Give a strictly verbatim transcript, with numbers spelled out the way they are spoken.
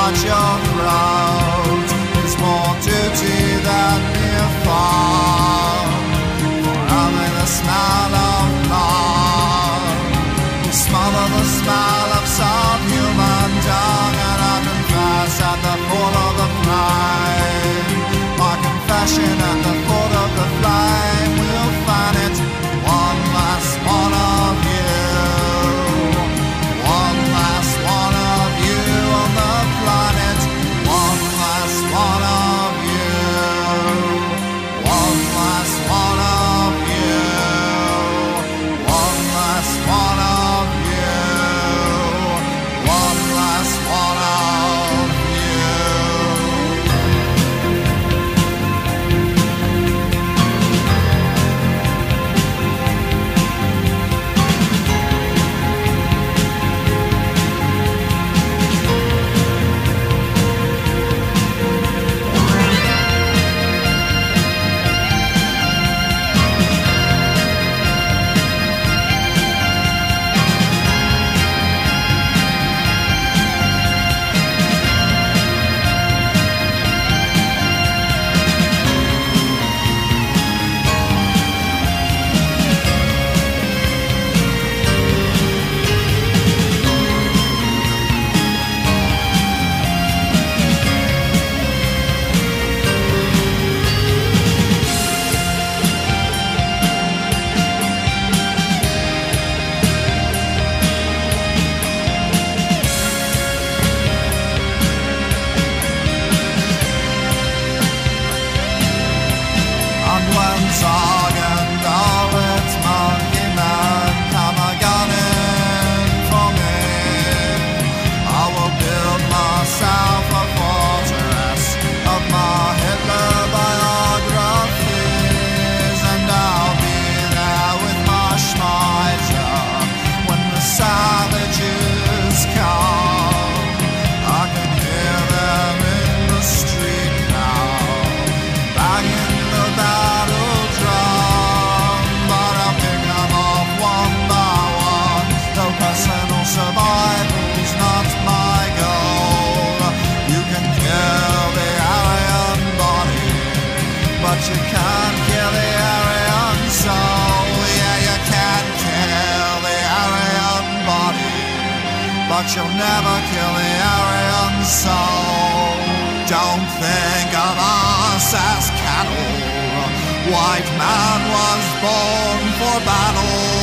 at your throat is more duty than mere fun. For only the smell of blood will smother the smell of some human dung. And I confess at the foot of the flame, my confession at the foot of the flame, we'll find it one last one of you, one last one of you on the planet, one last one of you, one last one of you, one last one of you, one last one of you. But you can't kill the Aryan soul. Yeah, you can kill the Aryan body, but you'll never kill the Aryan soul. Don't think of us as cattle. White man was born for battle.